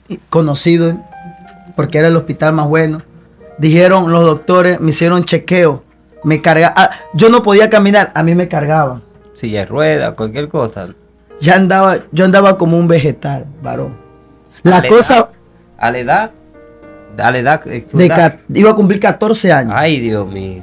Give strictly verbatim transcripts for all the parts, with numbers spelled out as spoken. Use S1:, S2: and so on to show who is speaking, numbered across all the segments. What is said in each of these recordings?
S1: conocido, porque era el hospital más bueno. Dijeron los doctores, me hicieron chequeo, me cargaban. Ah, yo no podía caminar, a mí me cargaban.
S2: Silla de ruedas, cualquier cosa.
S1: Ya andaba, yo andaba como un vegetal, varón. La
S2: ¿A la
S1: cosa...
S2: edad? ¿A la edad? ¿A la edad? eh, tu
S1: De
S2: edad?
S1: ca- iba a cumplir catorce años.
S2: Ay, Dios mío.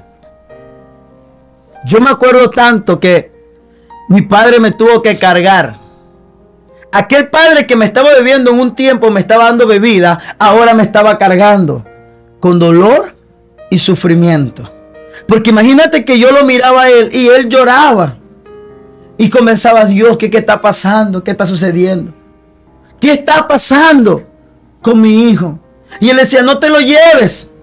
S1: Yo me acuerdo tanto que mi padre me tuvo que cargar. Aquel padre que me estaba bebiendo en un tiempo, me estaba dando bebida, ahora me estaba cargando con dolor y sufrimiento. Porque imagínate que yo lo miraba a él y él lloraba. Y comenzaba, Dios, ¿qué, qué está pasando? ¿Qué está sucediendo? ¿Qué está pasando con mi hijo? Y él decía, no te lo lleves.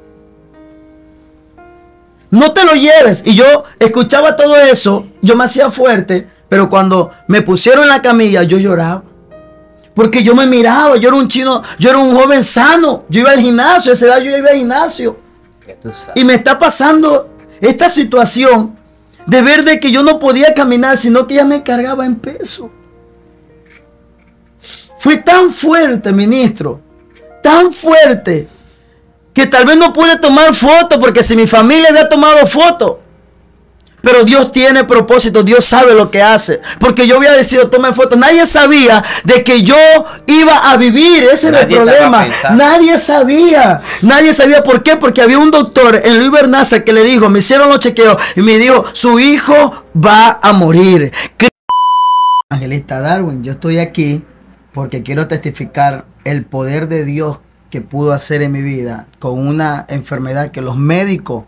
S1: No te lo lleves. Y yo escuchaba todo eso, yo me hacía fuerte, pero cuando me pusieron en la camilla, yo lloraba. Porque yo me miraba, yo era un chino, yo era un joven sano, yo iba al gimnasio, a esa edad yo iba al gimnasio. Y me está pasando esta situación de ver de que yo no podía caminar, sino que ella me cargaba en peso. Fue tan fuerte, ministro, tan fuerte, que tal vez no pude tomar fotos, porque si mi familia había tomado fotos, pero Dios tiene propósito, Dios sabe lo que hace, porque yo había decidido tomar fotos. Nadie sabía de que yo iba a vivir, ese era el problema. Nadie sabía, nadie sabía por qué, porque había un doctor en Luis Bernaza que le dijo, me hicieron los chequeos y me dijo, su hijo va a morir. Evangelista Darwin, yo estoy aquí porque quiero testificar el poder de Dios que pudo hacer en mi vida con una enfermedad que los médicos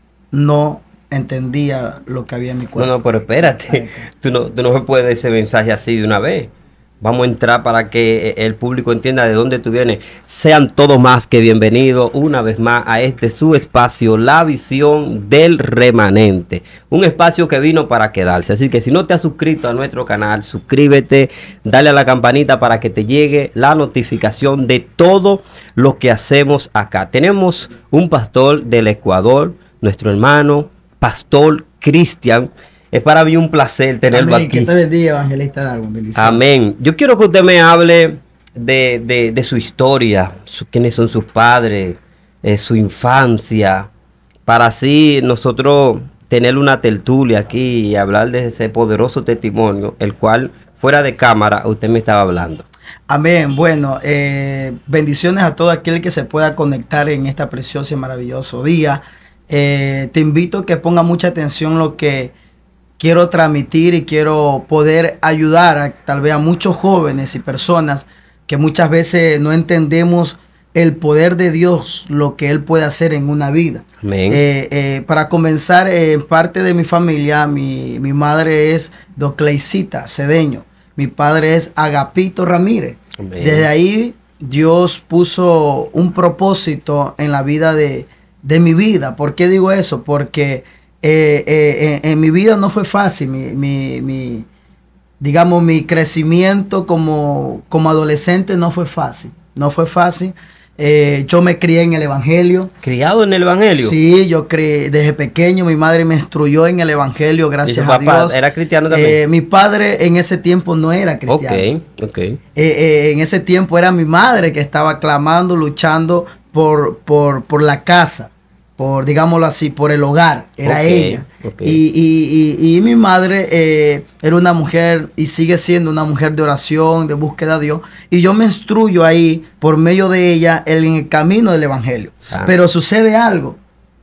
S1: no entendía lo que había en mi cuerpo.
S2: No, no, pero espérate. Tú no, tú no me puedes dar ese mensaje así de una vez. Vamos a entrar para que el público entienda de dónde tú vienes. Sean todos más que bienvenidos una vez más a este su espacio, La Visión del Remanente. Un espacio que vino para quedarse. Así que si no te has suscrito a nuestro canal, suscríbete, dale a la campanita para que te llegue la notificación de todo lo que hacemos acá. Tenemos un pastor del Ecuador, nuestro hermano, Pastor Cristian. Es para mí un placer tenerlo
S1: Amén.
S2: aquí.
S1: Que te bendiga, Evangelista Darwin. Bendiciones.
S2: Amén. Yo quiero que usted me hable de, de, de su historia, su, quiénes son sus padres, eh, su infancia, para así nosotros tener una tertulia aquí y hablar de ese poderoso testimonio, el cual fuera de cámara usted me estaba hablando.
S1: Amén. Bueno, eh, bendiciones a todo aquel que se pueda conectar en esta preciosa y maravilloso día. Eh, te invito a que ponga mucha atención lo que quiero transmitir y quiero poder ayudar a, tal vez a muchos jóvenes y personas que muchas veces no entendemos el poder de Dios, lo que Él puede hacer en una vida.
S2: Amén.
S1: Eh, eh, para comenzar, eh, parte de mi familia, mi, mi madre es Docleicita Cedeño, mi padre es Agapito Ramírez. Amén. Desde ahí Dios puso un propósito en la vida de de mi vida. ¿Por qué digo eso? Porque eh, eh, en, en mi vida no fue fácil. Mi, mi, mi, digamos, mi crecimiento como, como adolescente no fue fácil. No fue fácil. Eh, yo me crié en el Evangelio.
S2: ¿Criado en el Evangelio?
S1: Sí, yo creí desde pequeño. Mi madre me instruyó en el Evangelio, gracias
S2: ¿Y su
S1: a
S2: papá
S1: Dios.
S2: era cristiano también?
S1: Eh, mi padre en ese tiempo no era cristiano.
S2: Ok, ok.
S1: Eh, eh, en ese tiempo era mi madre que estaba clamando, luchando por, por, por la casa, por, digámoslo así, por el hogar. Era
S2: Okay,
S1: ella.
S2: okay.
S1: Y, y, y, y mi madre eh, era una mujer y sigue siendo una mujer de oración, de búsqueda de Dios. Y yo me instruyo ahí por medio de ella en el camino del Evangelio.
S2: Ah.
S1: Pero sucede algo.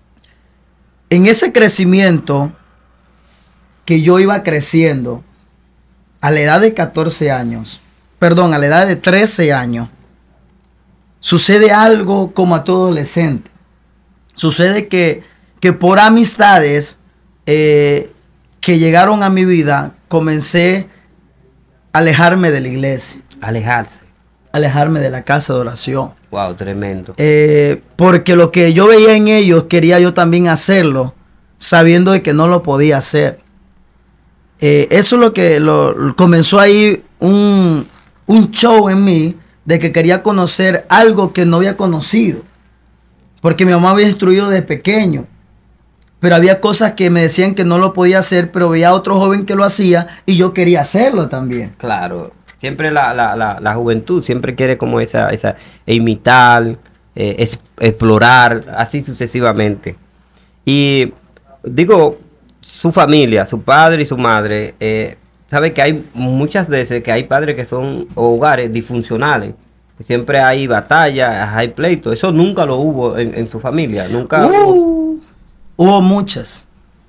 S1: En ese crecimiento que yo iba creciendo, a la edad de catorce años, perdón, a la edad de trece años, sucede algo como a todo adolescente. Sucede que, que por amistades eh, que llegaron a mi vida, comencé a alejarme de la iglesia.
S2: Alejarse.
S1: Alejarme de la casa de oración.
S2: Wow, tremendo.
S1: Eh, porque lo que yo veía en ellos, quería yo también hacerlo, sabiendo de que no lo podía hacer. Eh, eso es lo que lo, comenzó ahí un, un show en mí, de que quería conocer algo que no había conocido. Porque mi mamá había instruido desde pequeño. Pero había cosas que me decían que no lo podía hacer, pero veía a otro joven que lo hacía y yo quería hacerlo también.
S2: Claro. Siempre la, la, la, la juventud siempre quiere como esa, esa e imitar, eh, es, explorar, así sucesivamente. Y digo, su familia, su padre y su madre, eh, sabe que hay muchas veces que hay padres que son hogares disfuncionales. Siempre hay batallas, hay pleitos. Eso nunca lo hubo en, en su familia. Nunca
S1: Uh,
S2: hubo.
S1: Hubo muchas,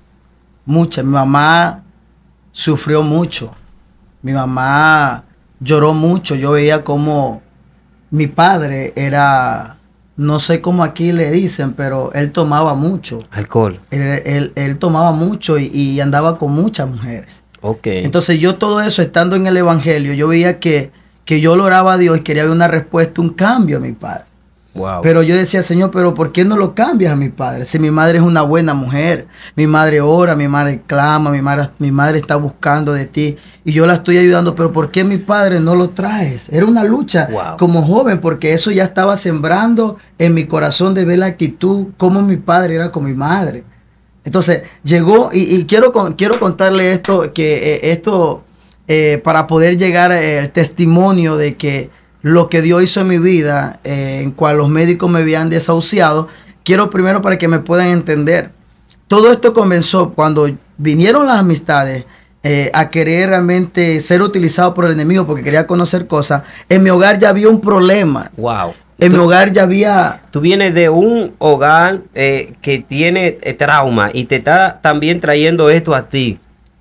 S1: muchas. Mi mamá sufrió mucho. Mi mamá lloró mucho. Yo veía como mi padre era, no sé cómo aquí le dicen, pero él tomaba mucho.
S2: Alcohol.
S1: Él, él- él tomaba mucho y, y andaba con muchas mujeres.
S2: Ok.
S1: Entonces yo todo eso, estando en el Evangelio, yo veía que, que yo lo oraba a Dios y quería ver una respuesta, un cambio a mi padre.
S2: Wow.
S1: Pero yo decía, Señor, pero ¿por qué no lo cambias a mi padre? Si mi madre es una buena mujer, mi madre ora, mi madre clama, mi madre, mi madre está buscando de ti y yo la estoy ayudando, pero ¿por qué mi padre no lo traes? Era una lucha
S2: Wow.
S1: como joven porque eso ya estaba sembrando en mi corazón de ver la actitud, como mi padre era con mi madre. Entonces llegó y, y quiero, con- quiero contarle esto, que eh, esto eh, para poder llegar al testimonio de que lo que Dios hizo en mi vida, eh, en cual los médicos me habían desahuciado, quiero primero para que me puedan entender. Todo esto comenzó cuando vinieron las amistades eh, a querer realmente ser utilizados por el enemigo porque quería conocer cosas. En mi hogar ya había un problema.
S2: Wow.
S1: En mi
S2: Tú,
S1: hogar ya había...
S2: tú vienes de un hogar eh, que tiene eh, trauma y te está también trayendo esto a ti.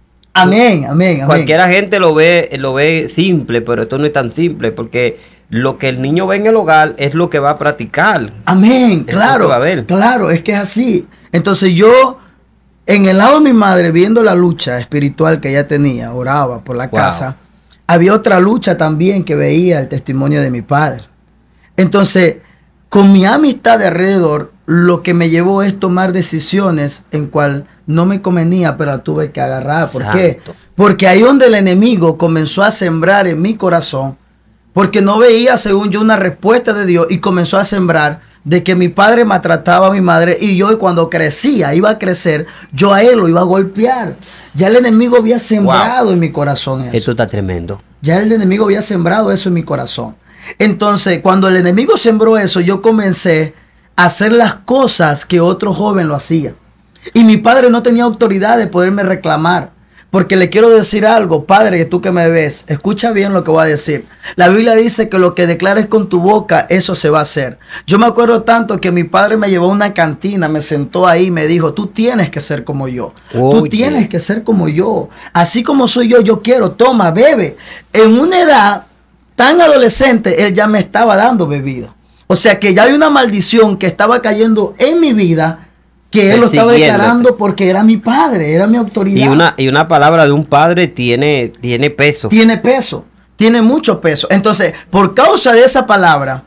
S1: Amén, amén, amén.
S2: Cualquiera gente lo ve, lo ve simple, pero esto no es tan simple porque lo que el niño ve en el hogar es lo que va a practicar.
S1: Amén,
S2: Es lo
S1: claro,
S2: que va a ver.
S1: claro, es que es así. Entonces yo, en el lado de mi madre, viendo la lucha espiritual que ella tenía, oraba por la
S2: Wow.
S1: casa, había otra lucha también que veía el testimonio de mi padre. Entonces, con mi amistad de alrededor, lo que me llevó es tomar decisiones en cual no me convenía, pero la tuve que agarrar. ¿Por qué?
S2: Santo.
S1: Porque ahí donde el enemigo comenzó a sembrar en mi corazón, porque no veía, según yo, una respuesta de Dios y comenzó a sembrar de que mi padre maltrataba a mi madre y yo cuando crecía, iba a crecer, yo a él lo iba a golpear. Ya el enemigo había sembrado
S2: Wow.
S1: en mi corazón eso.
S2: Esto está tremendo.
S1: Ya el enemigo había sembrado eso en mi corazón. Entonces, cuando el enemigo sembró eso, yo comencé a hacer las cosas que otro joven lo hacía. Y mi padre no tenía autoridad de poderme reclamar. Porque le quiero decir algo, padre, que tú que me ves, escucha bien lo que voy a decir. La Biblia dice que lo que declares con tu boca, eso se va a hacer. Yo me acuerdo tanto que mi padre me llevó a una cantina, me sentó ahí y me dijo, tú tienes que ser como yo. Tú
S2: Oye.
S1: tienes que ser como yo. Así como soy yo, yo quiero, toma, bebe. En una edad tan adolescente, él ya me estaba dando bebida. O sea que ya hay una maldición que estaba cayendo en mi vida, que él lo estaba
S2: Persiguiéndote.
S1: declarando porque era mi padre, era mi autoridad.
S2: Y una, y una palabra de un padre tiene, tiene peso.
S1: Tiene peso, tiene mucho peso. Entonces, por causa de esa palabra,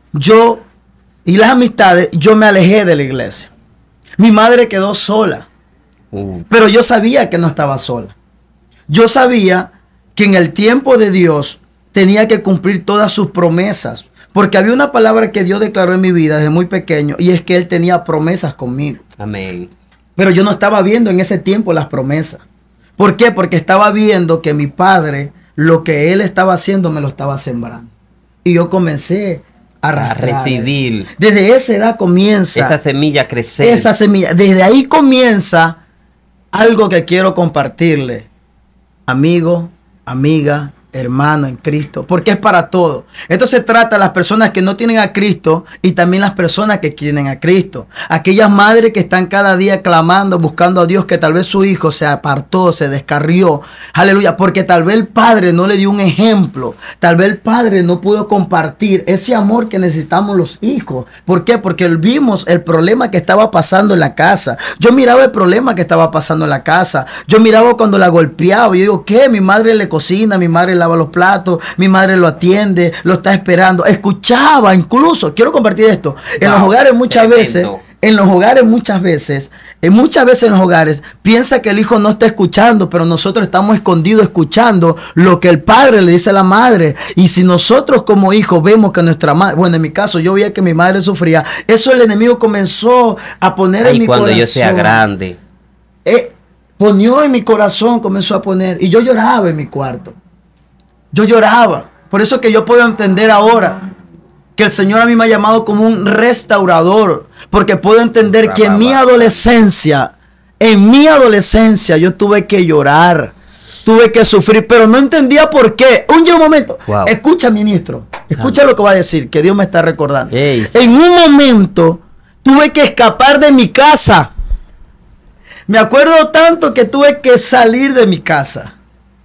S1: yo y las amistades, yo me alejé de la iglesia. Mi madre quedó sola,
S2: Uh,
S1: pero yo sabía que no estaba sola. Yo sabía que en el tiempo de Dios tenía que cumplir todas sus promesas, porque había una palabra que Dios declaró en mi vida desde muy pequeño, y es que Él tenía promesas conmigo.
S2: amén.
S1: Pero yo no estaba viendo en ese tiempo las promesas. ¿Por qué? Porque estaba viendo que mi padre, lo que él estaba haciendo, me lo estaba sembrando. Y yo comencé a,
S2: A
S1: arrastrar
S2: recibir.
S1: eso. Desde esa edad comienza
S2: Esa semilla crecer.
S1: esa semilla. Desde ahí comienza algo que quiero compartirle. Amigo, amiga, hermano en Cristo, porque es para todo. Esto se trata de las personas que no tienen a Cristo y también las personas que tienen a Cristo. Aquellas madres que están cada día clamando, buscando a Dios, que tal vez su hijo se apartó, se descarrió. Aleluya, porque tal vez el padre no le dio un ejemplo. Tal vez el padre no pudo compartir ese amor que necesitamos los hijos. ¿Por qué? Porque vimos el problema que estaba pasando en la casa. Yo miraba el problema que estaba pasando en la casa. Yo miraba cuando la golpeaba. Yo digo, ¿qué? Mi madre le cocina, mi madre lava los platos, mi madre lo atiende, lo está esperando. Escuchaba incluso, quiero compartir esto, en
S2: Wow,
S1: los hogares muchas
S2: tremendo.
S1: veces, en los hogares muchas veces, en muchas veces en los hogares, piensa que el hijo no está escuchando, pero nosotros estamos escondidos escuchando lo que el padre le dice a la madre. Y si nosotros como hijos vemos que nuestra madre, bueno, en mi caso yo veía que mi madre sufría, eso el enemigo comenzó a poner
S2: Ay,
S1: en mi
S2: cuando
S1: corazón.
S2: yo sea grande.
S1: Eh, ponió en mi corazón, comenzó a poner, y yo lloraba en mi cuarto. Yo lloraba. Por eso que yo puedo entender ahora que el Señor a mí me ha llamado como un restaurador. Porque puedo entender que en mi adolescencia, en mi adolescencia yo tuve que llorar. Tuve que sufrir, pero no entendía por qué. Un, un momento. Wow. Escucha, ministro. Escucha ah. lo que va a decir, que Dios me está recordando. Hey. En un momento tuve que escapar de mi casa. Me acuerdo tanto que tuve que salir de mi casa.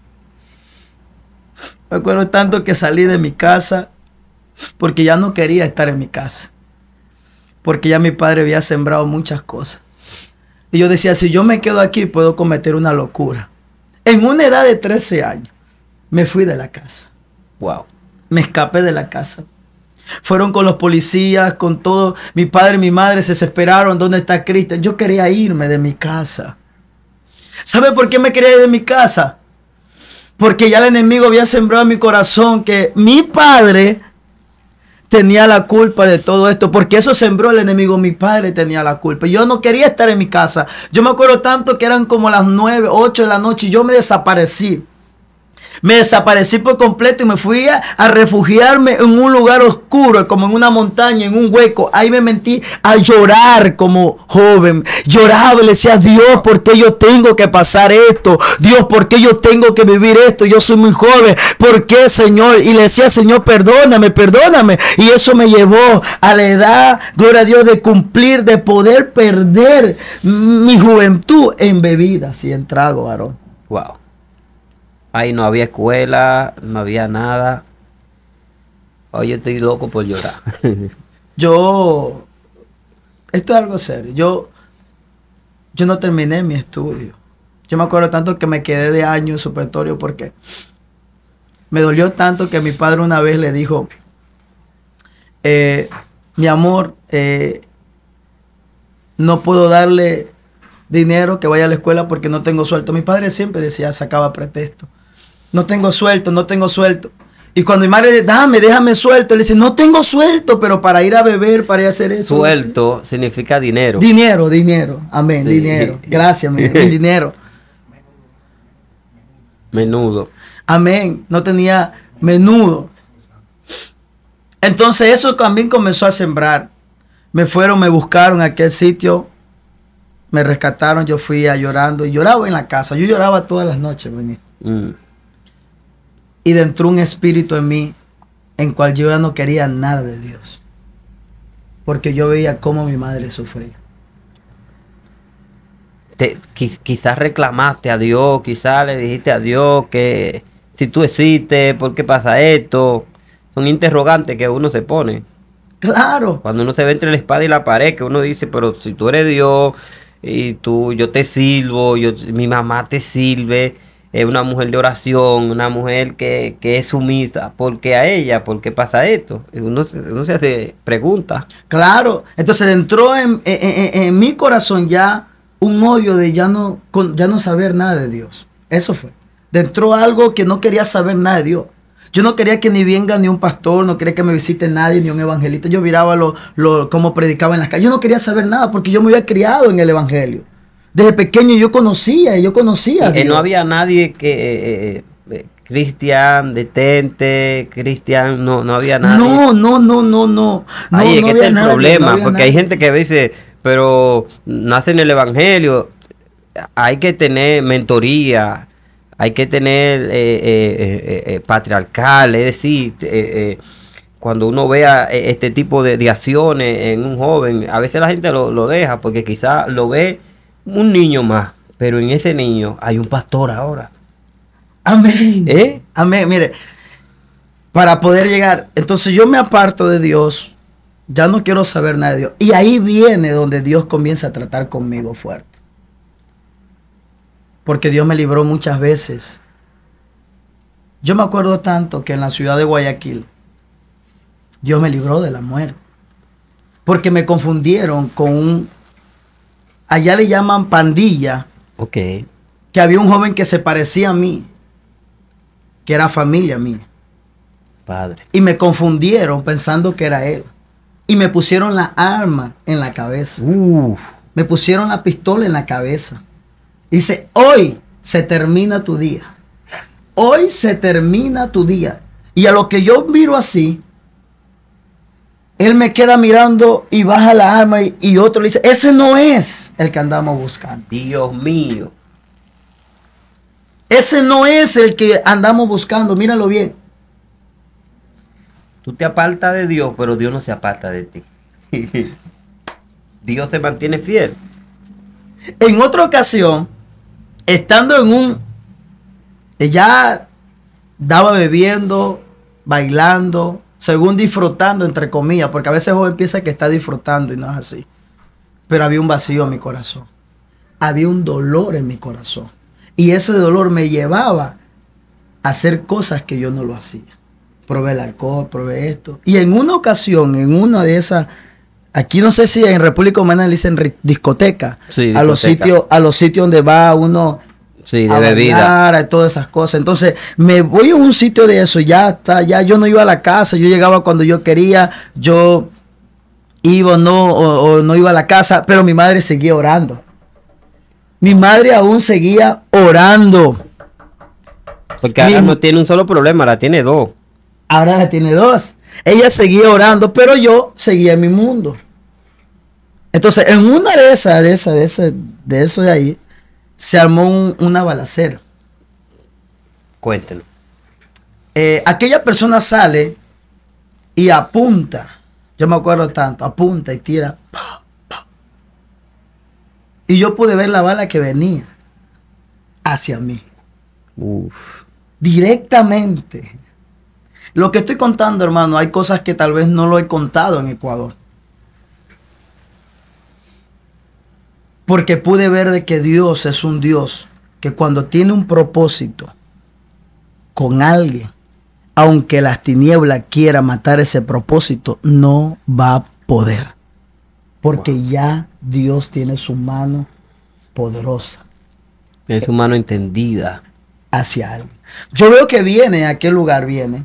S1: Me acuerdo tanto que salí de mi casa porque ya no quería estar en mi casa. Porque ya mi padre había sembrado muchas cosas. Y yo decía, si yo me quedo aquí puedo cometer una locura. En una edad de trece años me fui de la casa. Wow. Me escapé de la casa. Fueron con los policías, con todo. Mi padre y mi madre se desesperaron. ¿Dónde está Cristian? Yo quería irme de mi casa. ¿Sabe por qué me quería ir de mi casa? Porque ya el enemigo había sembrado en mi corazón que mi padre tenía la culpa de todo esto. Porque eso sembró el enemigo. Mi padre tenía la culpa. Yo no quería estar en mi casa. Yo me acuerdo tanto que eran como las nueve, ocho de la noche y yo me desaparecí. Me desaparecí por completo y me fui a, a refugiarme en un lugar oscuro, como en una montaña, en un hueco. Ahí me metí a llorar como joven. Lloraba y le decía, Dios, ¿por qué yo tengo que pasar esto? Dios, ¿por qué yo tengo que vivir esto? Yo soy muy joven. ¿Por qué, Señor? Y le decía, Señor, perdóname, perdóname. Y eso me llevó a la edad, gloria a Dios, de cumplir, de poder perder mi juventud en bebidas y en trago, varón.
S2: Wow. Ahí no había escuela, no había nada. Hoy estoy loco por llorar.
S1: Yo, esto es algo serio. Yo, yo no terminé mi estudio. Yo me acuerdo tanto que me quedé de año en supletorio porque me dolió tanto que mi padre una vez le dijo, eh, mi amor, eh, no puedo darle dinero que vaya a la escuela porque no tengo suelto. Mi padre siempre decía, sacaba pretexto. No tengo suelto, no tengo suelto. Y cuando mi madre dice, dame, déjame suelto, él dice, no tengo suelto, pero para ir a beber, para ir a hacer eso.
S2: Suelto significa dinero.
S1: Dinero, dinero. Amén, sí. Dinero. Gracias, mi, mi dinero.
S2: Menudo.
S1: Amén. No tenía menudo. Entonces eso también comenzó a sembrar. Me fueron, me buscaron a aquel sitio. Me rescataron, yo fui a llorando. Y lloraba en la casa. Yo lloraba todas las noches, ministro. Mm. Y entró un espíritu en mí en cual yo ya no quería nada de Dios. Porque yo veía cómo mi madre sufría.
S2: Te, quizás reclamaste a Dios, quizás le dijiste a Dios que si tú existes, ¿por qué pasa esto? Son interrogantes que uno se pone.
S1: Claro.
S2: Cuando uno se ve entre la espada y la pared, que uno dice, pero si tú eres Dios y tú, yo te sirvo, yo, mi mamá te sirve. Es una mujer de oración, una mujer que, que es sumisa. ¿Por qué a ella? ¿Por qué pasa esto? Uno, uno se hace preguntas.
S1: Claro. Entonces entró en, en, en, en mi corazón ya un odio de ya no, ya no saber nada de Dios. Eso fue. Entró algo que no quería saber nada de Dios. Yo no quería que ni venga ni un pastor, no quería que me visite nadie, ni un evangelista. Yo miraba lo, lo, cómo predicaba en las calles. Yo no quería saber nada porque yo me había criado en el evangelio. Desde pequeño yo conocía, yo conocía.
S2: Y, no había nadie que, eh, eh, Cristian, detente, Cristian, no, no había nadie.
S1: No, no, no, no, no.
S2: Ahí
S1: no,
S2: es
S1: no
S2: que está el
S1: nadie,
S2: problema,
S1: no
S2: porque
S1: nadie.
S2: hay gente que dice, pero nace en el evangelio, hay que tener mentoría, hay que tener eh, eh, eh, eh, patriarcal, es decir, eh, eh, cuando uno vea este tipo de, de acciones en un joven, a veces la gente lo, lo deja porque quizás lo ve un niño más, pero en ese niño hay un pastor ahora.
S1: Amén.
S2: ¿Eh?
S1: Amén. Mire, para poder llegar, entonces yo me aparto de Dios, ya no quiero saber nada de Dios. Y ahí viene donde Dios comienza a tratar conmigo fuerte. Porque Dios me libró muchas veces. Yo me acuerdo tanto que en la ciudad de Guayaquil, Dios me libró de la muerte. Porque me confundieron con un... Allá le llaman pandilla.
S2: Ok.
S1: Que había un joven que se parecía a mí. Que era familia mía.
S2: Padre.
S1: Y me confundieron pensando que era él. Y me pusieron la arma en la cabeza.
S2: Uf.
S1: Me pusieron la pistola en la cabeza. Dice, hoy se termina tu día. hoy se termina tu día. Y a lo que yo miro así, él me queda mirando y baja la alma y, y otro le dice, ese no es el que andamos buscando.
S2: Dios mío.
S1: Ese no es el que andamos buscando, míralo bien.
S2: Tú te apartas de Dios, pero Dios no se aparta de ti. Dios se mantiene fiel.
S1: En otra ocasión, estando en un... Ella daba bebiendo, bailando, según disfrutando, entre comillas, porque a veces joven piensa que está disfrutando y no es así. Pero había un vacío en mi corazón. Había un dolor en mi corazón. Y ese dolor me llevaba a hacer cosas que yo no lo hacía. Probé el alcohol, probé esto. Y en una ocasión, en una de esas, aquí no sé si en República Dominicana le dicen discoteca,
S2: sí,
S1: a
S2: discoteca.
S1: los sitios, a los sitios donde va uno
S2: sí, de
S1: a
S2: bebida,
S1: bailar, a todas esas cosas. Entonces, me voy a un sitio de eso, ya está, ya yo no iba a la casa, yo llegaba cuando yo quería, yo iba o no, o, o no iba a la casa, pero mi madre seguía orando. Mi madre aún seguía orando.
S2: porque ahora
S1: Mi-
S2: no tiene un solo problema, ahora tiene dos.
S1: Ahora la tiene dos. Ella seguía orando, pero yo seguía en mi mundo. Entonces, en una de esas, de esas, de esas, de eso de ahí, se armó un- una balacera.
S2: Cuéntenos.
S1: Eh, aquella persona sale y apunta. Yo me acuerdo tanto, apunta y tira. Pa, pa. Y yo pude ver la bala que venía hacia mí.
S2: Uf.
S1: Directamente. Lo que estoy contando, hermano, hay cosas que tal vez no lo he contado en Ecuador. Porque pude ver de que Dios es un Dios que cuando tiene un propósito con alguien, aunque las tinieblas quiera matar ese propósito, no va a poder. Porque wow. ya Dios tiene su mano poderosa.
S2: Tiene su mano entendida.
S1: Hacia alguien. Yo veo que viene, a qué lugar viene.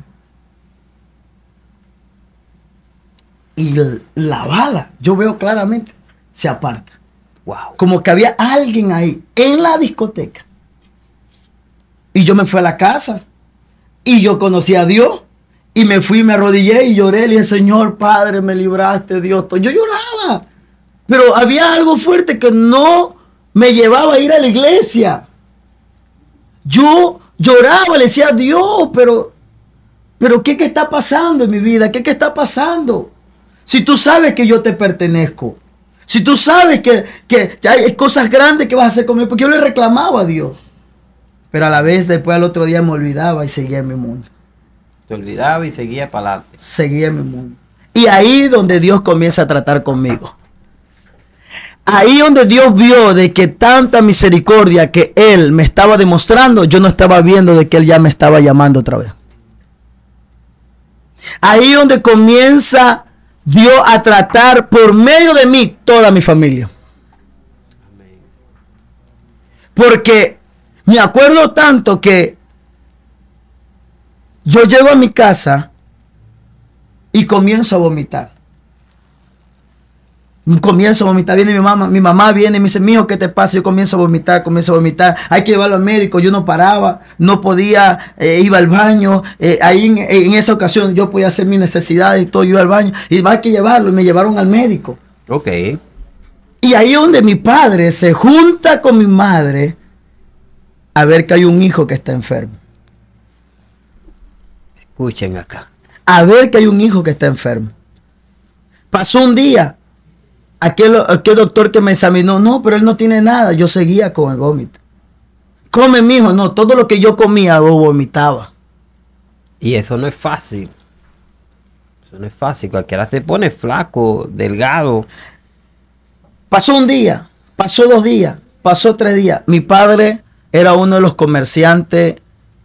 S1: Y la bala, yo veo claramente, se aparta.
S2: Wow.
S1: Como que había alguien ahí, en la discoteca. Y yo me fui a la casa. Y yo conocí a Dios. Y me fui, me arrodillé y lloré. Le dije, Señor, Padre, me libraste, Dios. Yo lloraba. Pero había algo fuerte que no me llevaba a ir a la iglesia. Yo lloraba, le decía, Dios, pero, pero ¿qué, qué está pasando en mi vida? ¿Qué, qué está pasando? Si tú sabes que yo te pertenezco. Si tú sabes que, que hay cosas grandes que vas a hacer conmigo. Porque yo le reclamaba a Dios. Pero a la vez, después al otro día me olvidaba y seguía en mi mundo.
S2: Te olvidaba y seguía para adelante.
S1: Seguía en mi mundo. Y ahí donde Dios comienza a tratar conmigo. Ahí donde Dios vio de que tanta misericordia que Él me estaba demostrando, yo no estaba viendo de que Él ya me estaba llamando otra vez. Ahí donde comienza Dios a tratar por medio de mí toda mi familia. Porque me acuerdo tanto que yo llego a mi casa y comienzo a vomitar. Comienzo a vomitar, viene mi mamá, mi mamá viene y me dice, mijo, ¿qué te pasa? Yo comienzo a vomitar, comienzo a vomitar, hay que llevarlo al médico, yo no paraba, no podía, eh, iba al baño, eh, ahí en, en esa ocasión yo podía hacer mis necesidades y todo, yo iba al baño, y hay que llevarlo, y me llevaron al médico.
S2: Ok.
S1: Y ahí es donde mi padre se junta con mi madre a ver que hay un hijo que está enfermo.
S2: Escuchen acá.
S1: A ver que hay un hijo que está enfermo. Pasó un día. Aquel, aquel doctor que me examinó, no, pero él no tiene nada. Yo seguía con el vómito. Come, mijo, no, todo lo que yo comía lo vomitaba.
S2: Y eso no es fácil. Eso no es fácil. Cualquiera se pone flaco, delgado.
S1: Pasó un día, pasó dos días, pasó tres días. Mi padre era uno de los comerciantes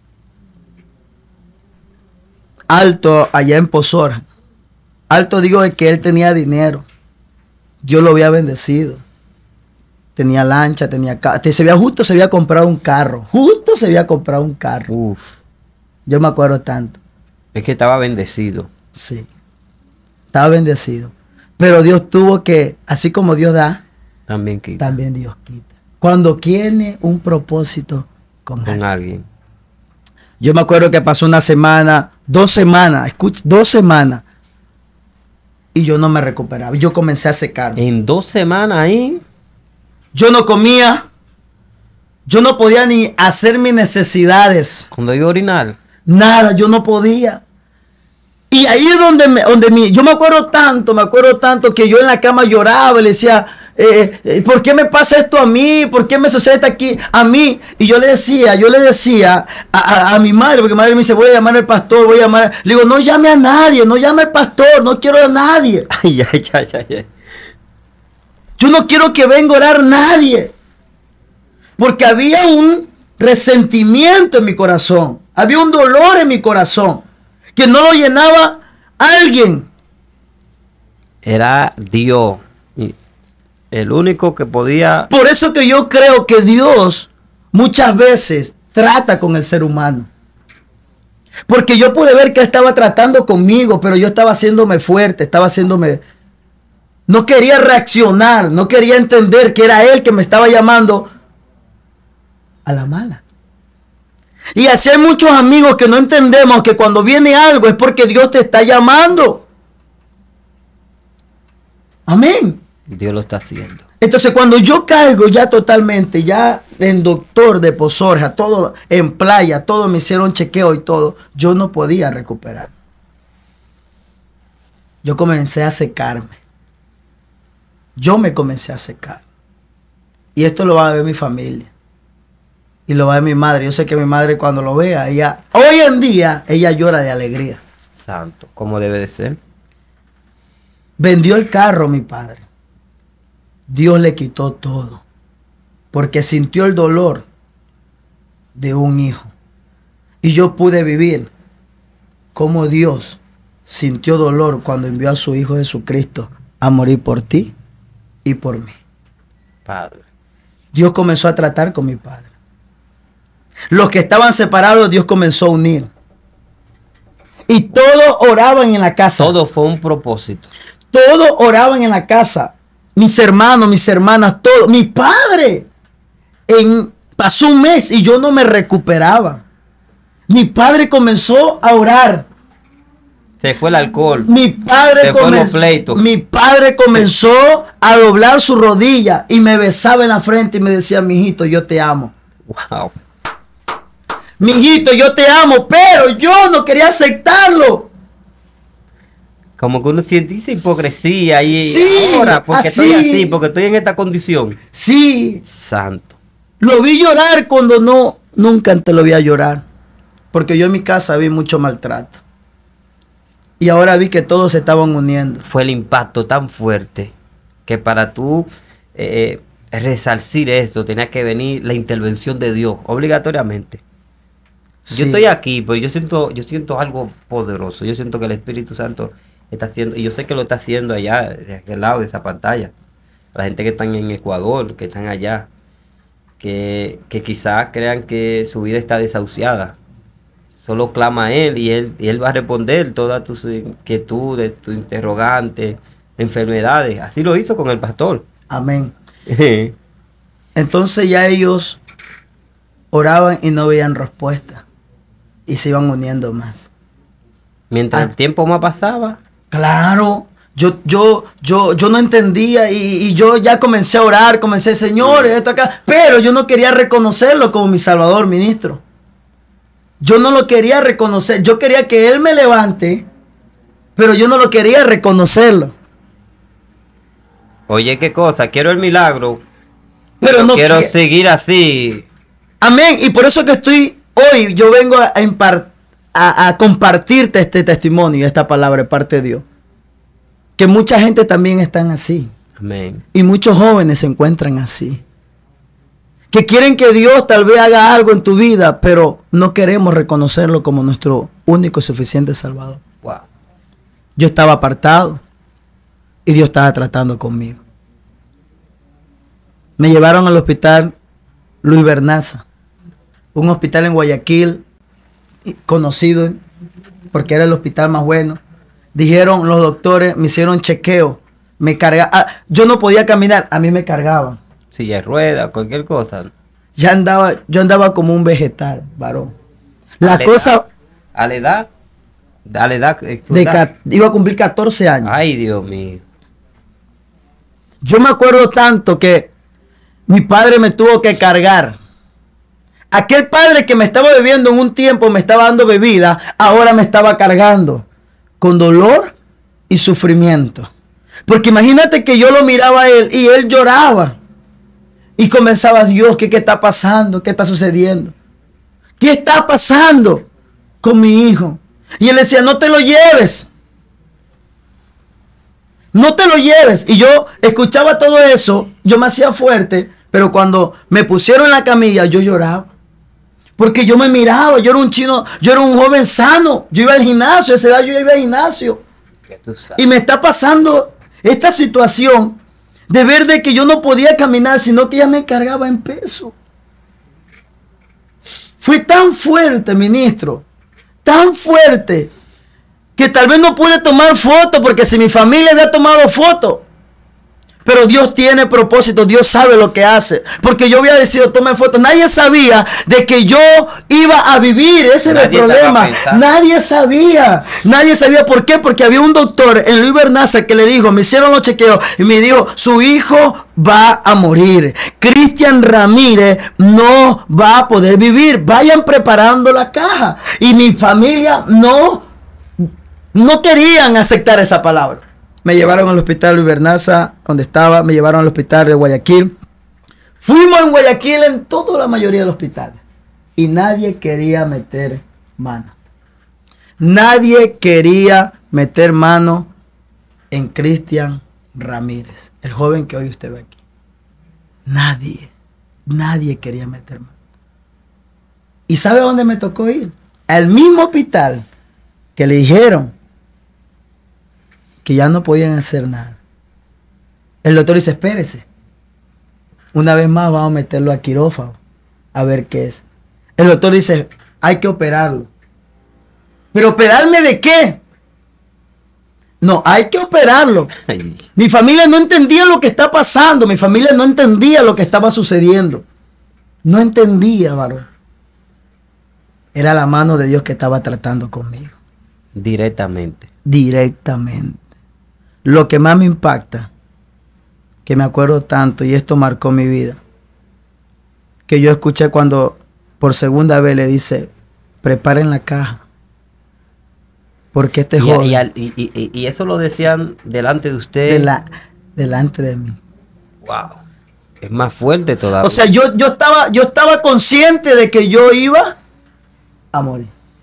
S1: alto allá en Pozora. Alto digo de que él tenía dinero. Yo lo había bendecido. Tenía lancha, tenía carro. Se había, justo se había comprado un carro. Justo se había comprado un carro.
S2: Uf.
S1: Yo me acuerdo tanto.
S2: Es que estaba bendecido.
S1: Sí. Estaba bendecido. Pero Dios tuvo que, así como Dios da,
S2: también quita.
S1: También Dios quita. Cuando tiene un propósito con,
S2: con
S1: alguien.
S2: alguien.
S1: Yo me acuerdo que pasó una semana, dos semanas, escucha, dos semanas. Y yo no me recuperaba. Yo comencé a secarme.
S2: En dos semanas ahí.
S1: Yo no comía. Yo no podía ni hacer mis necesidades.
S2: Cuando iba a orinar.
S1: Nada, yo no podía. Y ahí es donde, me, donde mi, yo me acuerdo tanto, me acuerdo tanto que yo en la cama lloraba y le decía, eh, eh, ¿por qué me pasa esto a mí? ¿Por qué me sucede esto aquí a mí? Y yo le decía, yo le decía a, a, a mi madre, porque mi madre me dice, voy a llamar al pastor, voy a llamar. Le digo, no llame a nadie, no llame al pastor, no quiero a nadie.
S2: Ay, ay, ay, ay, ay.
S1: Yo no quiero que venga a orar nadie. Porque había un resentimiento en mi corazón, había un dolor en mi corazón. Que no lo llenaba alguien.
S2: Era Dios. El único que podía.
S1: Por eso que yo creo que Dios muchas veces trata con el ser humano. Porque yo pude ver que Él estaba tratando conmigo, pero yo estaba haciéndome fuerte, estaba haciéndome... No quería reaccionar, no quería entender que era Él que me estaba llamando a la mala. Y así hay muchos amigos que no entendemos que cuando viene algo es porque Dios te está llamando. Amén.
S2: Dios lo está haciendo.
S1: Entonces cuando yo caigo ya totalmente, ya en doctor de Posorja, todo en playa, todo me hicieron chequeo y todo, yo no podía recuperar. Yo comencé a secarme. Yo me comencé a secar. Y esto lo va a ver mi familia. Y lo va a ver mi madre. Yo sé que mi madre cuando lo vea, ella, hoy en día, ella llora de alegría.
S2: Santo, como debe de ser.
S1: Vendió el carro mi padre. Dios le quitó todo. Porque sintió el dolor de un hijo. Y yo pude vivir como Dios sintió dolor cuando envió a su Hijo Jesucristo a morir por ti y por mí.
S2: Padre.
S1: Dios comenzó a tratar con mi padre. Los que estaban separados, Dios comenzó a unir. Y todos oraban en la casa.
S2: Todo fue un propósito.
S1: Todos oraban en la casa. Mis hermanos, mis hermanas, todos. Mi padre. En, pasó un mes y yo no me recuperaba. Mi padre comenzó a orar.
S2: Se fue el alcohol.
S1: Mi padre,
S2: Se fue
S1: comenzó,
S2: los pleitos.
S1: mi padre comenzó a doblar su rodilla y me besaba en la frente y me decía, mijito, yo te amo.
S2: Wow.
S1: Mijito, yo te amo, pero yo no quería aceptarlo.
S2: Como que uno siente esa hipocresía y
S1: Sí,
S2: ahora, porque
S1: así.
S2: estoy así, porque estoy en esta condición.
S1: Sí,
S2: Santo.
S1: lo vi llorar cuando no, nunca antes lo vi a llorar. Porque yo en mi casa vi mucho maltrato. Y ahora vi que todos se estaban uniendo.
S2: Fue el impacto tan fuerte que para tú eh, resarcir esto tenía que venir la intervención de Dios, obligatoriamente.
S1: Sí.
S2: Yo estoy aquí, pero yo siento, yo siento algo poderoso. Yo siento que el Espíritu Santo está haciendo, y yo sé que lo está haciendo allá, de aquel lado de esa pantalla. La gente que están en Ecuador, que están allá, que, que quizás crean que su vida está desahuciada. Solo clama a Él y Él, y él va a responder todas tus inquietudes, tus interrogantes, enfermedades. Así lo hizo con el pastor.
S1: Amén. Entonces ya ellos oraban y no veían respuesta. Y se iban uniendo más.
S2: Mientras
S1: Ah.
S2: el tiempo más pasaba.
S1: Claro. Yo, yo, yo, yo no entendía y, y yo ya comencé a orar, comencé, Señor, esto acá. Pero yo no quería reconocerlo como mi Salvador, ministro. Yo no lo quería reconocer. Yo quería que Él me levante, pero yo no lo quería reconocerlo.
S2: Oye, qué cosa, quiero el milagro.
S1: Pero
S2: Pero
S1: no
S2: quiero
S1: qui-
S2: seguir así.
S1: Amén. Y por eso que estoy hoy, yo vengo a, a, impar- a, a compartirte este testimonio, esta palabra de parte de Dios. Que mucha gente también están así.
S2: Amén.
S1: Y muchos jóvenes se encuentran así. Que quieren que Dios tal vez haga algo en tu vida, pero no queremos reconocerlo como nuestro único y suficiente Salvador.
S2: Wow.
S1: Yo estaba apartado y Dios estaba tratando conmigo. Me llevaron al hospital Luis Bernaza, un hospital en Guayaquil, conocido porque era el hospital más bueno. Dijeron los doctores, me hicieron chequeo, me cargaban. Ah, yo no podía caminar, a mí me cargaban.
S2: Silla de ruedas, cualquier cosa.
S1: Ya andaba, yo andaba como un vegetal, varón. La
S2: la
S1: cosa...
S2: edad, a la edad, a la edad, eh, tu
S1: De
S2: edad.
S1: ca- iba a cumplir catorce años.
S2: Ay, Dios mío.
S1: Yo me acuerdo tanto que mi padre me tuvo que cargar. Aquel padre que me estaba bebiendo en un tiempo, me estaba dando bebida, ahora me estaba cargando con dolor y sufrimiento. Porque imagínate que yo lo miraba a él y él lloraba. Y comenzaba, Dios, ¿qué, qué está pasando? ¿Qué está sucediendo? ¿Qué está pasando con mi hijo? Y él decía, no te lo lleves. No te lo lleves. Y yo escuchaba todo eso, yo me hacía fuerte, pero cuando me pusieron en la camilla, yo lloraba. Porque yo me miraba, yo era un chino, yo era un joven sano, yo iba al gimnasio, a esa edad yo iba al gimnasio. Y me está pasando esta situación de ver de que yo no podía caminar, sino que ella me cargaba en peso. Fue tan fuerte, ministro, tan fuerte, que tal vez no pude tomar fotos, porque si mi familia había tomado fotos, pero Dios tiene propósito, Dios sabe lo que hace. Porque yo había decidido tomar fotos. Nadie sabía de que yo iba a vivir. Ese era el problema. Nadie sabía. Nadie sabía por qué. Porque había un doctor en Luis Bernaza que le dijo, me hicieron los chequeos y me dijo, su hijo va a morir. Cristian Ramírez no va a poder vivir. Vayan preparando la caja. Y mi familia no, no querían aceptar esa palabra. Me llevaron al hospital Luis Bernaza, donde estaba, me llevaron al hospital de Guayaquil. Fuimos en Guayaquil en toda la mayoría de los hospitales. Y nadie quería meter mano. Nadie quería meter mano en Cristian Ramírez, el joven que hoy usted ve aquí. Nadie, nadie quería meter mano. ¿Y sabe a dónde me tocó ir? Al mismo hospital que le dijeron que ya no podían hacer nada. El doctor dice, espérese. Una vez más vamos a meterlo a quirófano a ver qué es. El doctor dice, hay que operarlo. ¿Pero operarme de qué? No, hay que operarlo. Mi familia no entendía lo que está pasando. Mi familia no entendía lo que estaba sucediendo. No entendía, varón. Era la mano de Dios que estaba tratando conmigo.
S2: Directamente.
S1: Directamente. Lo que más me impacta, que me acuerdo tanto, y esto marcó mi vida, que yo escuché cuando por segunda vez le dice, preparen la caja, porque este
S2: y,
S1: joven...
S2: Y, y, y, y eso lo decían delante de usted.
S1: De la, delante de mí.
S2: Wow. Es más fuerte todavía.
S1: O sea, yo, yo, estaba, yo estaba consciente de que yo iba a morir.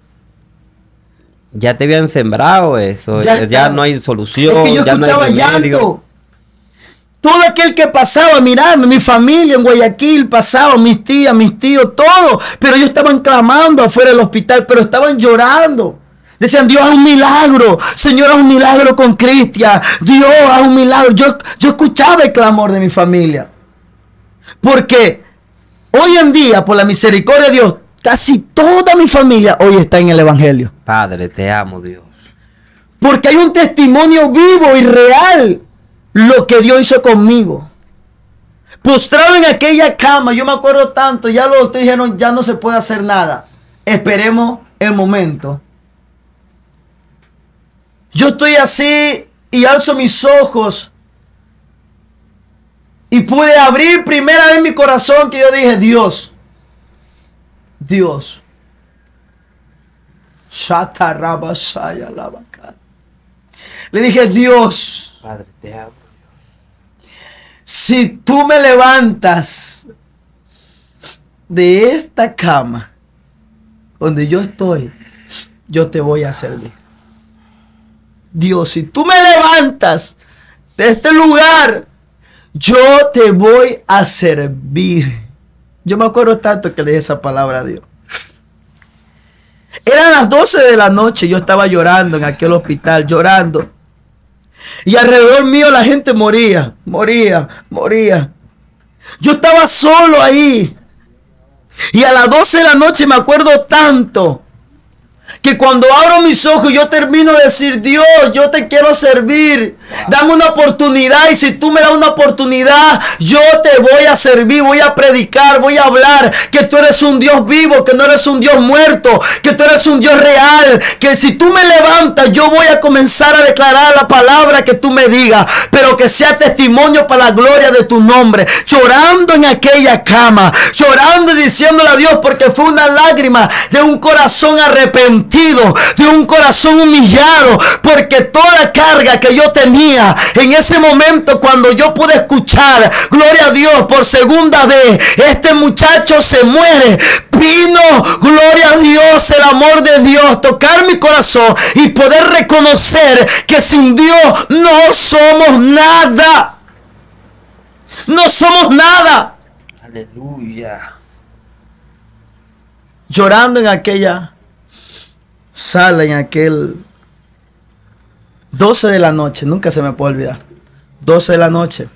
S2: Ya te habían sembrado eso, ya, ya no hay solución.
S1: Es que yo
S2: ya
S1: escuchaba
S2: no hay
S1: llanto. Todo aquel que pasaba, mirarme, mi familia en Guayaquil pasaba, mis tías, mis tíos, todos. Pero ellos estaban clamando afuera del hospital, pero estaban llorando. Decían, Dios, haz un milagro. Señor, haz un milagro con Cristian. Dios, haz un milagro. Yo, yo escuchaba el clamor de mi familia. Porque hoy en día, por la misericordia de Dios, casi toda mi familia hoy está en el Evangelio.
S2: Padre, te amo, Dios.
S1: Porque hay un testimonio vivo y real lo que Dios hizo conmigo. Postrado en aquella cama, yo me acuerdo tanto, ya los doctores dijeron, ya no se puede hacer nada. Esperemos el momento. Yo estoy así y alzo mis ojos y pude abrir primera vez mi corazón que yo dije, Dios, Dios. Le dije, Dios,
S2: Padre, te amo.
S1: si tú me levantas de esta cama donde yo estoy, yo te voy a servir. Dios, si tú me levantas de este lugar, yo te voy a servir. Yo me acuerdo tanto que le dije esa palabra a Dios. Eran las doce de la noche, yo estaba llorando en aquel hospital, llorando. Y alrededor mío la gente moría, moría, moría. Yo estaba solo ahí. Y a las doce de la noche me acuerdo tanto que cuando abro mis ojos yo termino de decir, Dios, yo te quiero servir. Dame una oportunidad, y si tú me das una oportunidad, yo te voy a servir, voy a predicar, voy a hablar que tú eres un Dios vivo, que no eres un Dios muerto, que tú eres un Dios real, que si tú me levantas, yo voy a comenzar a declarar la palabra que tú me digas, pero que sea testimonio para la gloria de tu nombre. Llorando en aquella cama, llorando y diciéndole a Dios, porque fue una lágrima de un corazón arrepentido, de un corazón humillado, porque toda la carga que yo tenía en ese momento, cuando yo pude escuchar, gloria a Dios, por segunda vez, este muchacho se muere, vino, gloria a Dios, el amor de Dios, tocar mi corazón y poder reconocer que sin Dios no somos nada. No somos nada.
S2: Aleluya.
S1: Llorando en aquella sala, en aquel doce de la noche, nunca se me puede olvidar. doce de la noche.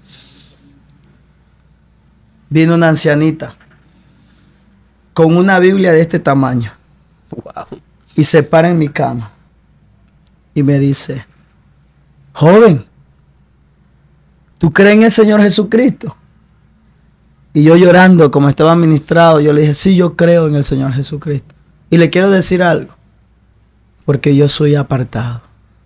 S1: Vino una ancianita con una Biblia de este tamaño.
S2: Wow.
S1: Y se para en mi cama y me dice: joven, ¿tú crees en el Señor Jesucristo? Y yo, llorando como estaba ministrado, yo le dije: sí, yo creo en el Señor Jesucristo. Y le quiero decir algo, porque yo soy apartado.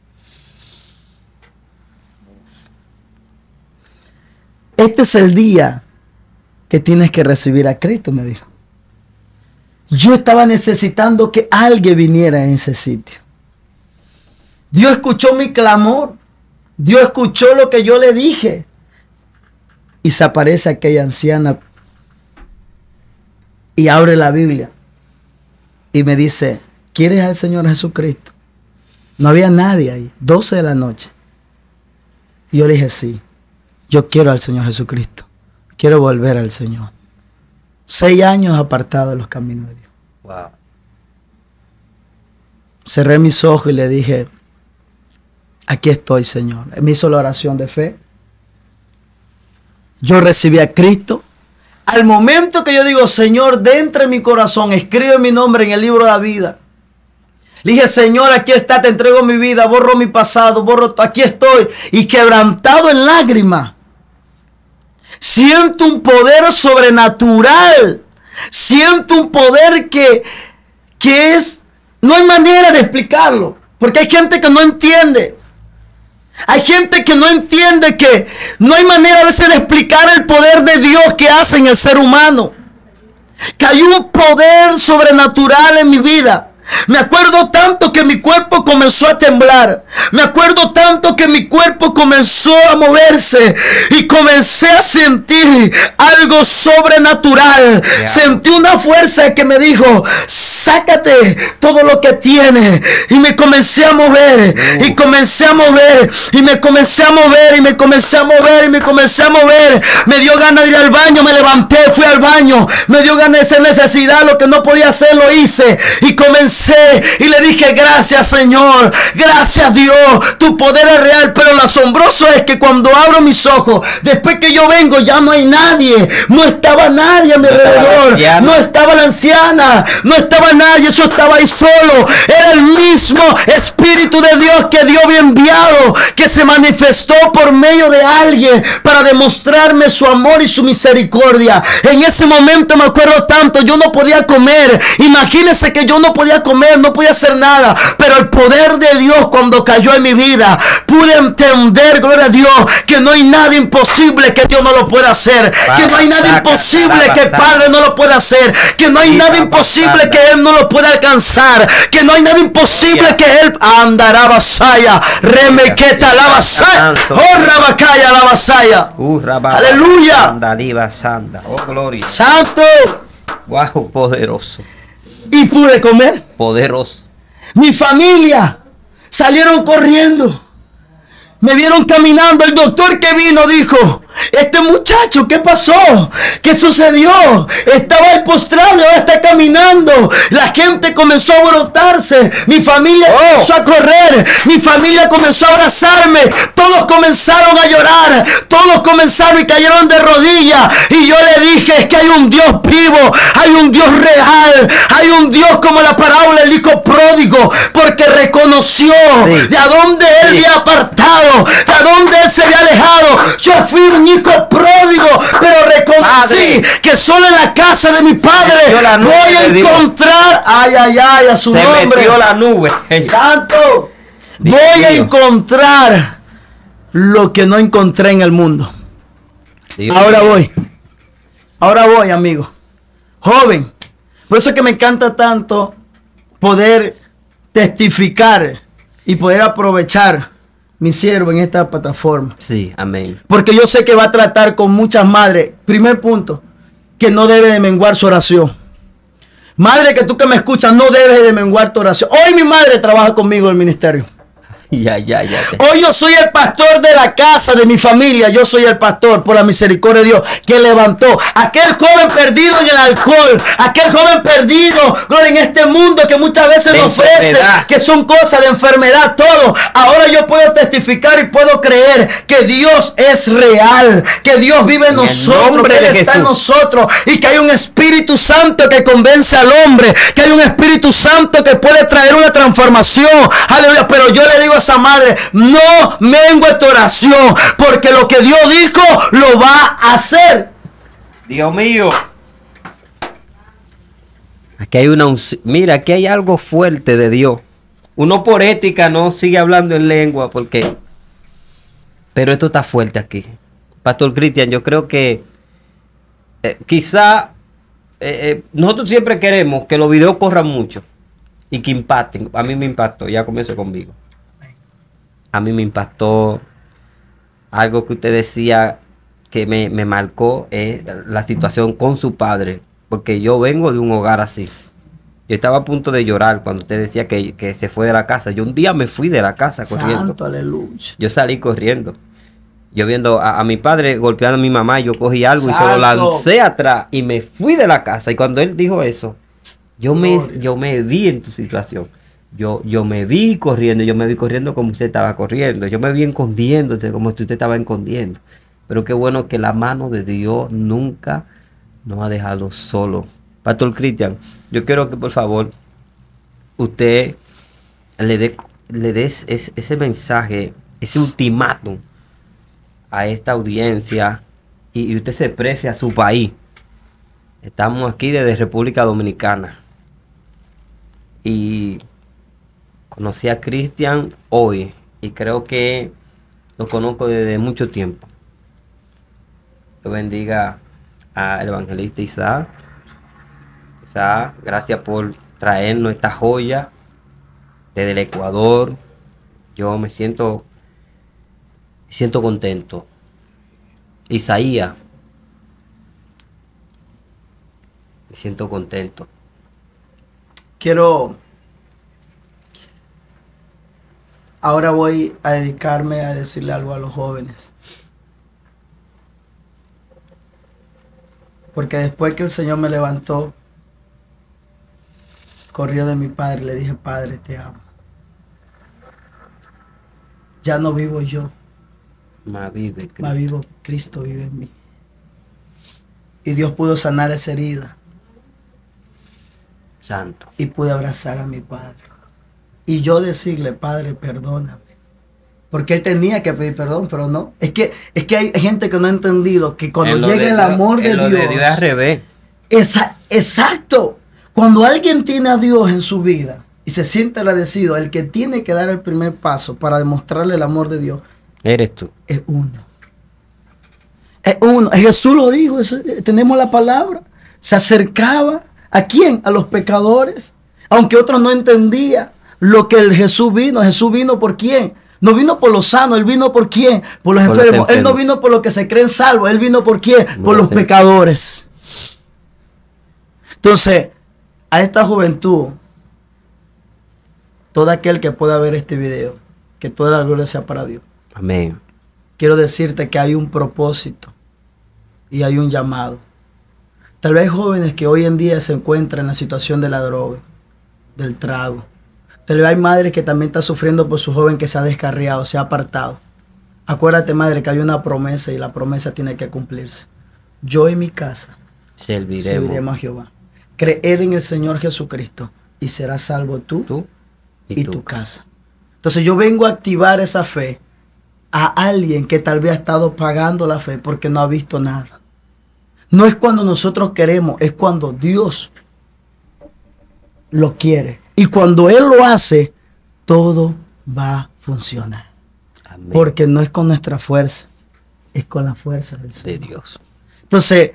S1: Este es el día que tienes que recibir a Cristo, me dijo. Yo estaba necesitando que alguien viniera en ese sitio. Dios escuchó mi clamor. Dios escuchó lo que yo le dije. Y se aparece aquella anciana y abre la Biblia y me dice: ¿quieres al Señor Jesucristo? No había nadie ahí, doce de la noche. Y yo le dije: sí, yo quiero al Señor Jesucristo. Quiero volver al Señor. Seis años apartado de los caminos de Dios.
S2: Wow.
S1: Cerré mis ojos y le dije: aquí estoy, Señor. Me hizo la oración de fe. Yo recibí a Cristo. Al momento que yo digo: Señor, dentro de mi corazón, escribe mi nombre en el libro de la vida. Le dije: Señor, aquí está, te entrego mi vida, borro mi pasado, borro, aquí estoy. Y quebrantado en lágrimas, siento un poder sobrenatural. Siento un poder que, que es, no hay manera de explicarlo. Porque hay gente que no entiende. Hay gente que no entiende que no hay manera a veces de explicar el poder de Dios que hace en el ser humano. Que hay un poder sobrenatural en mi vida. Me acuerdo tanto que mi cuerpo comenzó a temblar. Me acuerdo tanto que mi cuerpo comenzó a moverse. Y comencé a sentir algo sobrenatural. Yeah. Sentí una fuerza que me dijo: sácate todo lo que tienes. Y me comencé a mover. Uh. Y comencé a mover. Y me comencé a mover. Y me comencé a mover. Y me comencé a mover. Me dio ganas de ir al baño. Me levanté. Fui al baño. Me dio ganas de hacer necesidad. Lo que no podía hacer lo hice. Y comencé. Y le dije: gracias, Señor, gracias, Dios, tu poder es real. Pero lo asombroso es que cuando abro mis ojos, después que yo vengo, ya no hay nadie. No estaba nadie a mi alrededor. No estaba la anciana, no estaba nadie. Eso estaba ahí solo. Era el mismo Espíritu de Dios que Dios había enviado, que se manifestó por medio de alguien para demostrarme su amor y su misericordia. En ese momento me acuerdo tanto, yo no podía comer. Imagínense que yo no podía comer, no podía hacer nada, pero el poder de Dios cuando cayó en mi vida, pude entender, gloria a Dios, que no hay nada imposible que Dios no lo pueda hacer, que no hay nada imposible que el Padre no lo pueda hacer, que no hay nada imposible que Él no lo pueda alcanzar, que no hay nada imposible que Él andará vasaya, remequeta la vasaya, oh rabacaya la vasaya, aleluya,
S2: oh gloria,
S1: santo,
S2: wow, poderoso.
S1: Y pude comer.
S2: Poderoso.
S1: Mi familia salieron corriendo. Me vieron caminando. El doctor que vino dijo: este muchacho, ¿qué pasó? ¿Qué sucedió? Estaba ahí postrado y ahora está caminando. La gente comenzó a brotarse. Mi familia oh. comenzó a correr. Mi familia comenzó a abrazarme. Todos comenzaron a llorar. Todos comenzaron y cayeron de rodillas. Y yo le dije: es que hay un Dios vivo. Hay un Dios real. Hay un Dios como la parábola del hijo pródigo. Porque reconoció sí. de a dónde él sí. había apartado. De a él se había alejado. Yo fui un hijo pródigo, pero reconocí que solo en la casa de mi padre voy a encontrar, ay, ay, ay, a su
S2: se
S1: nombre.
S2: metió la nube.
S1: Santo.
S2: Dios
S1: Voy a
S2: mío.
S1: encontrar lo que no encontré en el mundo.
S2: Dios
S1: Ahora
S2: mío.
S1: voy. Ahora voy, amigo. Joven. Por eso es que me encanta tanto poder testificar y poder aprovechar mi siervo en esta plataforma.
S2: Sí, amén.
S1: Porque yo sé que va a tratar con muchas madres. Primer punto, que no debe de menguar su oración. Madre, que tú que me escuchas, no debes de menguar tu oración. Hoy mi madre trabaja conmigo en el ministerio.
S2: Ya, ya, ya.
S1: Hoy yo soy el pastor de la casa de mi familia. Yo soy el pastor, por la misericordia de Dios, que levantó aquel joven perdido en el alcohol, aquel joven perdido, gloria, en este mundo que muchas veces
S2: De
S1: nos ofrece,
S2: enfermedad.
S1: que son cosas de enfermedad, todo. Ahora yo puedo testificar y puedo creer que Dios es real, que Dios vive en
S2: En el
S1: nosotros,
S2: nombre
S1: que Él
S2: de
S1: está en
S2: Jesús.
S1: nosotros y que hay un Espíritu Santo que convence al hombre, que hay un Espíritu Santo que puede traer una transformación. Aleluya. Pero yo le digo a esa madre, no mengue tu oración, porque lo que Dios dijo lo va a hacer.
S2: Dios mío. Aquí hay una unci- mira, aquí hay algo fuerte de Dios. Uno por ética no sigue hablando en lengua porque, pero esto está fuerte aquí. Pastor Cristian, yo creo que eh, quizá eh, eh, nosotros siempre queremos que los videos corran mucho y que impacten. A mí me impactó, ya comienzo conmigo. A mí me impactó algo que usted decía que me, me marcó, es la situación con su padre, porque yo vengo de un hogar así. Yo estaba a punto de llorar cuando usted decía que, que se fue de la casa. Yo un día me fui de la casa corriendo.
S1: Santo, aleluya.
S2: Yo salí corriendo. Yo viendo a, a mi padre golpeando a mi mamá, yo cogí algo y se
S1: Santo.
S2: lo lancé atrás y me fui de la casa. Y cuando él dijo eso, yo me,
S1: Gloria.
S2: yo me vi en tu situación. Yo, yo me vi corriendo, yo me vi corriendo como usted estaba corriendo. Yo me vi escondiéndose como si usted estaba escondiendo. Pero qué bueno que la mano de Dios nunca nos ha dejado solo. Pastor Cristian, yo quiero que por favor usted le dé le dé ese, ese mensaje, ese ultimátum a esta audiencia y, y usted se exprese a su país. Estamos aquí desde República Dominicana y conocí a Cristian hoy y creo que lo conozco desde mucho tiempo. Dios bendiga al evangelista Isaac. Isaac, gracias por traernos esta joya desde el Ecuador. Yo me siento, me siento contento. Isaías, me siento contento.
S1: Quiero, ahora voy a dedicarme a decirle algo a los jóvenes. Porque después que el Señor me levantó, corrió de mi padre y le dije, Padre, te amo. Ya no vivo yo,
S2: Más vive Cristo.
S1: más vivo Cristo vive en mí. Y Dios pudo sanar esa herida
S2: Santo.
S1: y pude abrazar a mi padre. Y yo decirle, Padre, perdóname. Porque él tenía que pedir perdón, pero no. Es que, es que hay gente que no ha entendido que cuando
S2: En lo
S1: llega
S2: de
S1: el
S2: Dios-
S1: amor de
S2: en lo
S1: Dios.
S2: de Dios es al revés.
S1: Esa- exacto. Cuando alguien tiene a Dios en su vida y se siente agradecido, el que tiene que dar el primer paso para demostrarle el amor de Dios
S2: Eres tú.
S1: es uno. Es uno. Jesús lo dijo, eso- tenemos la palabra. Se acercaba ¿a quién? A los pecadores. Aunque otros no entendían lo que el Jesús vino. Jesús vino por quién. No vino por los sanos, él vino por quién, por los
S2: Por los
S1: enfermos. Él no
S2: enfermos.
S1: vino por los que se creen salvos, él vino por quién, por
S2: Por
S1: los
S2: los enfermos.
S1: pecadores. Entonces, a esta juventud, todo aquel que pueda ver este video, que toda la gloria sea para Dios.
S2: Amén.
S1: Quiero decirte que hay un propósito y hay un llamado. Tal vez jóvenes que hoy en día se encuentran en la situación de la droga, del trago. Tal vez hay madres que también están sufriendo por su joven que se ha descarriado, se ha apartado. Acuérdate, madre, que hay una promesa y la promesa tiene que cumplirse. Yo y mi casa
S2: Serviremos.
S1: serviremos a Jehová. Creer en el Señor Jesucristo y serás salvo tú,
S2: Tú
S1: y, tu casa. Entonces yo vengo a activar esa fe a alguien que tal vez ha estado pagando la fe porque no ha visto nada. No es cuando nosotros queremos, es cuando Dios lo quiere. Y cuando Él lo hace, todo va a funcionar. Amén. Porque no es con nuestra fuerza, es con la fuerza del Señor. De Dios. Entonces,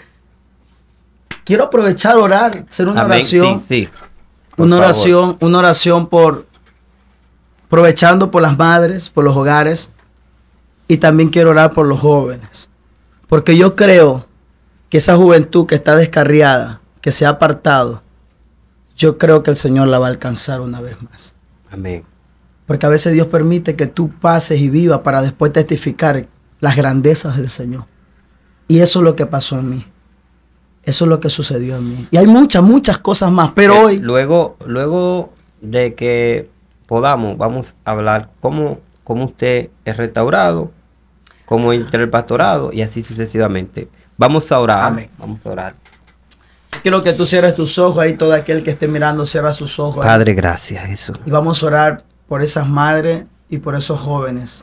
S1: quiero aprovechar, orar, hacer una Amén. oración. Sí, sí. Una favor. oración, una oración por, aprovechando por las madres, por los hogares. Y también quiero orar por los jóvenes. Porque yo creo que esa juventud que está descarriada, que se ha apartado, yo creo que el Señor la va a alcanzar una vez más. Amén. Porque a veces Dios permite que tú pases y vivas para después testificar las grandezas del Señor. Y eso es lo que pasó en mí. Eso es lo que sucedió en mí. Y hay muchas, muchas cosas más. Pero eh, hoy...
S2: Luego, luego de que podamos, vamos a hablar cómo, cómo usted es restaurado, cómo entra el pastorado y así sucesivamente. Vamos a orar. Amén. Vamos a orar.
S1: Quiero que tú cierres tus ojos. Ahí todo aquel que esté mirando cierra sus ojos.
S2: Padre, ahí. Gracias, Jesús.
S1: Y vamos a orar por esas madres y por esos jóvenes.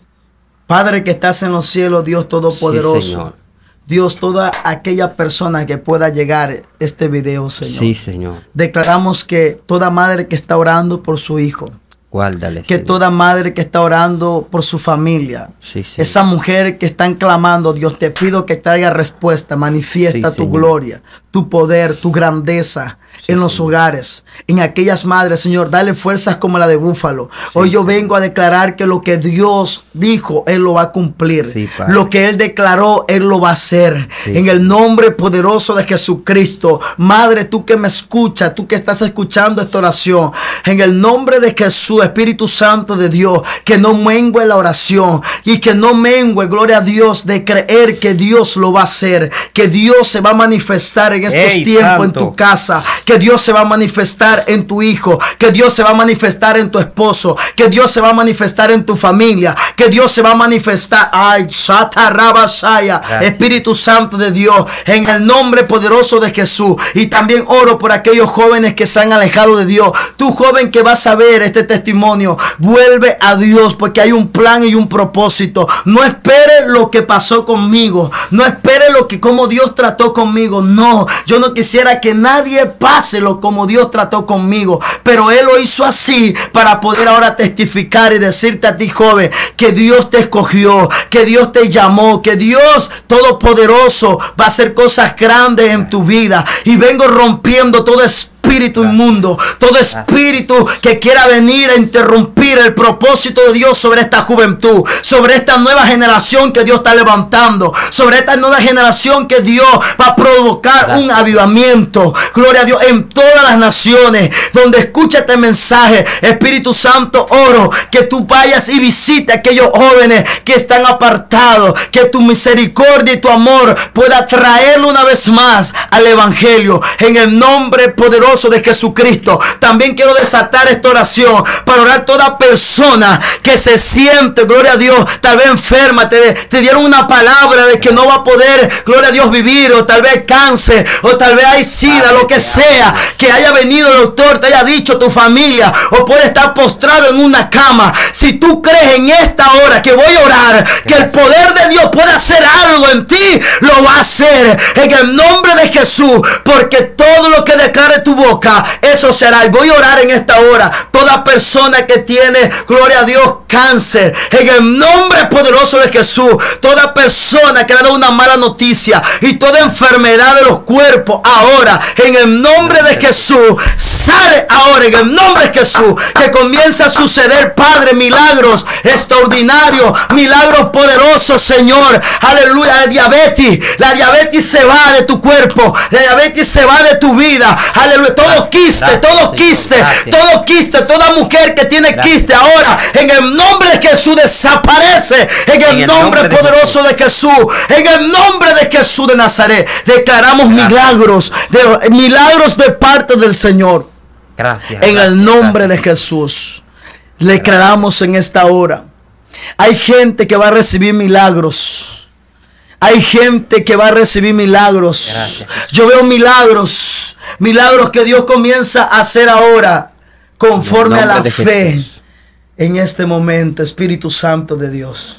S1: Padre que estás en los cielos, Dios Todopoderoso. Sí, Señor. Dios, toda aquella persona que pueda llegar este video, Señor.
S2: Sí, Señor.
S1: Declaramos que toda madre que está orando por su hijo,
S2: guárdale,
S1: que
S2: Señor.
S1: Toda madre que está orando por su familia, sí, esa mujer que están clamando, Dios, te pido que traiga respuesta, manifiesta sí, tu Señor. Gloria, tu poder, tu grandeza. Sí, en los Señor. Hogares, en aquellas madres, Señor, dale fuerzas como la de búfalo. Sí, Hoy yo Señor. Vengo a declarar que lo que Dios dijo, Él lo va a cumplir. Sí, lo que Él declaró, Él lo va a hacer. Sí, en el nombre poderoso de Jesucristo. Madre, tú que me escuchas, tú que estás escuchando esta oración, en el nombre de Jesús, Espíritu Santo de Dios, que no mengue la oración y que no mengue, gloria a Dios, de creer que Dios lo va a hacer, que Dios se va a manifestar en estos Ey, tiempos santo. En tu casa, que Dios se va a manifestar en tu hijo, que Dios se va a manifestar en tu esposo, que Dios se va a manifestar en tu familia, que Dios se va a manifestar, ay, Satarabasaya, Espíritu Santo de Dios, en el nombre poderoso de Jesús. Y también oro por aquellos jóvenes que se han alejado de Dios. Tú joven que vas a ver este testimonio, vuelve a Dios porque hay un plan y un propósito. No espere lo que pasó conmigo, no espere lo que como Dios trató conmigo. No, yo no quisiera que nadie pase lo como Dios trató conmigo, pero Él lo hizo así para poder ahora testificar y decirte a ti, joven, que Dios te escogió, que Dios te llamó, que Dios Todopoderoso va a hacer cosas grandes en tu vida. Y vengo rompiendo todo espíritu espíritu inmundo, todo espíritu que quiera venir a interrumpir el propósito de Dios sobre esta juventud, sobre esta nueva generación que Dios está levantando, sobre esta nueva generación que Dios va a provocar un avivamiento, gloria a Dios, en todas las naciones donde escucha este mensaje. Espíritu Santo, oro que tú vayas y visite a aquellos jóvenes que están apartados, que tu misericordia y tu amor pueda traerlo una vez más al evangelio, en el nombre poderoso de Jesucristo. También quiero desatar esta oración para orar toda persona que se siente, gloria a Dios, tal vez enferma, te, te dieron una palabra de que no va a poder, gloria a Dios, vivir, o tal vez cáncer, o tal vez hay sida, lo que sea, que haya venido el doctor, te haya dicho tu familia, o puede estar postrado en una cama. Si tú crees en esta hora que voy a orar, que el poder de Dios puede hacer algo en ti, lo va a hacer en el nombre de Jesús, porque todo lo que declare tu boca, eso será. Y voy a orar en esta hora. Toda persona que tiene, gloria a Dios, cáncer, en el nombre poderoso de Jesús. Toda persona que le da una mala noticia y toda enfermedad de los cuerpos, ahora, en el nombre de Jesús, sale ahora, en el nombre de Jesús. Que comienza a suceder, Padre, milagros extraordinarios, milagros poderosos, Señor. Aleluya. La diabetes, la diabetes se va de tu cuerpo, la diabetes se va de tu vida. Aleluya. Todo quiste, gracias, todo Señor, quiste, gracias. todo quiste, toda mujer que tiene gracias. quiste ahora, en el nombre de Jesús, desaparece. En el, en el nombre, nombre poderoso de Jesús. de Jesús, en el nombre de Jesús de Nazaret, declaramos gracias. milagros, de, milagros de parte del Señor.
S2: Gracias.
S1: En
S2: gracias,
S1: el nombre
S2: gracias.
S1: de Jesús, declaramos en esta hora. Hay gente que va a recibir milagros. Hay gente que va a recibir milagros. Gracias. Yo veo milagros. Milagros que Dios comienza a hacer ahora. Conforme a la fe. Jesús. En este momento, Espíritu Santo de Dios.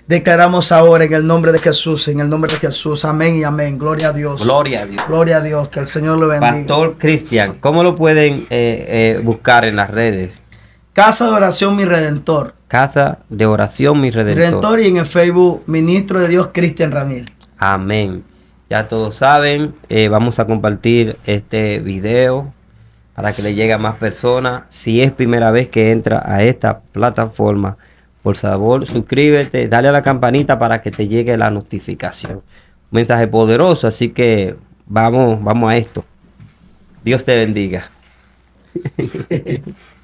S1: Declaramos ahora en el nombre de Jesús, en el nombre de Jesús. Amén y amén. Gloria a Dios.
S2: Gloria a Dios.
S1: Gloria a Dios. Que el Señor lo bendiga.
S2: Pastor Cristian, ¿cómo lo pueden eh, eh, buscar en las redes?
S1: Casa de Oración Mi Redentor.
S2: Casa de Oración Mi Redentor.
S1: Redentor, y en el Facebook, Ministro de Dios Cristian Ramírez.
S2: Amén. Ya todos saben, eh, vamos a compartir este video para que le llegue a más personas. Si es primera vez que entra a esta plataforma, por favor, suscríbete, dale a la campanita para que te llegue la notificación. Un mensaje poderoso, así que vamos, vamos a esto. Dios te bendiga.